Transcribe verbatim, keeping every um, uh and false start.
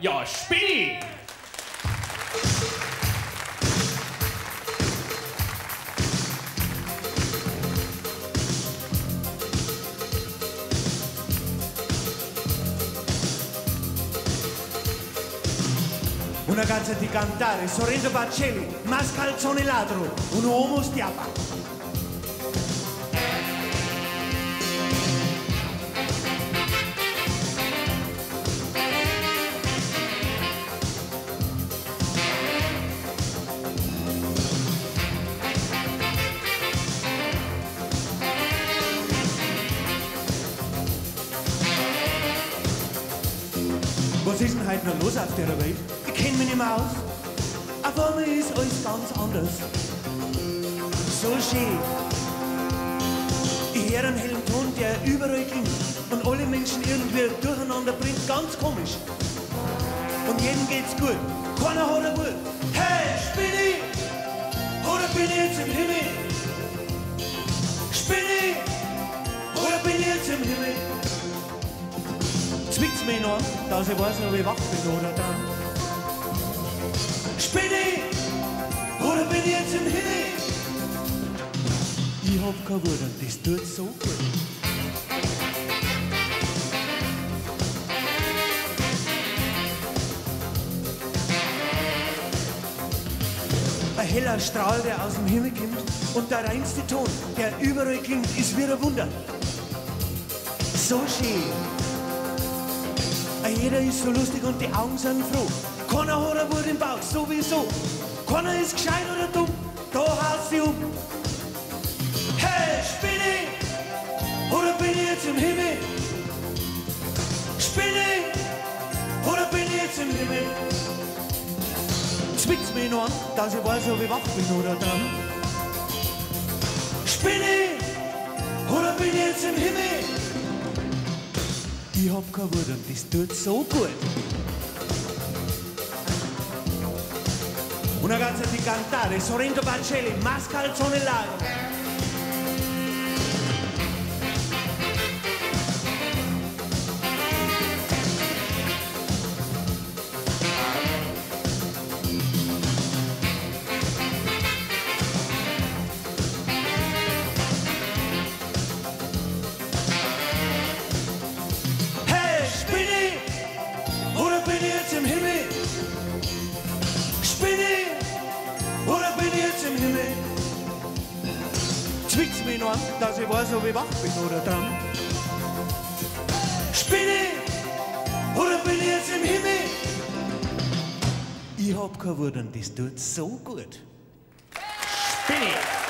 Ja, Spinni! Una ragazza di cantare, Sorrento Baccelli, mascalzone ladro, un uomo stiapa. Was ist denn heute noch los auf der Welt? Ich kenn mich nicht mehr aus. Auf einmal ist alles ganz anders. So schön. Ich höre einen hellen Ton, der überall klingt und alle Menschen irgendwie durcheinander bringt. Ganz komisch. Und jedem geht's gut. Keiner hat eine Wut. Hey, Spinni! Oder bin ich jetzt im Himmel? Spinni! Oder bin ich jetzt im Himmel? Zwickt's mich noch, dass ich weiß, ob ich wach bin oder dann. Spinni! Oder bin ich jetzt im Himmel? Ich hab keine Wut und das tut so gut. Ein heller Strahl, der aus dem Himmel kommt und der reinste Ton, der überall klingt, ist wie ein Wunder. So schön. Jeder ist so lustig und die Augen sind froh. Keiner hat eine Wut im Bauch, sowieso. Keiner ist gescheit oder dumm, da haust sie um. Hey, Spinni! Oder bin ich jetzt im Himmel? Spinni! Oder bin ich jetzt im Himmel? Zwickt's mich noch an, dass ich weiß, ob ich wach bin oder dran. Spinni! Oder bin ich jetzt im Himmel? Ich hab keine Wut und das tut so gut. Una ragazza di cantare, Sorrento Baccelli, mascalzone ladro. Im Himmel? Spinni! Oder bin ich jetzt im Himmel? Zwickt's mich noch an, dass ich weiß, ob ich wach bin oder dran. Spinni! Oder bin ich jetzt im Himmel? Ich hab keine Wut und das tut so gut. Spinni!